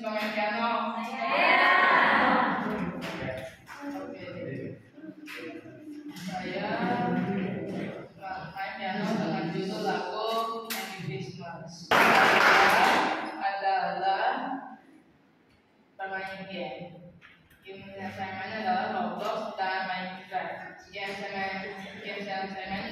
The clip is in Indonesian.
suka main piano? Saya. Oke. Saya main piano dengan judul lagu Happy Christmas. Adalah bermain game. Game yang saya main adalah Roblox dan Minecraft. Game yang saya main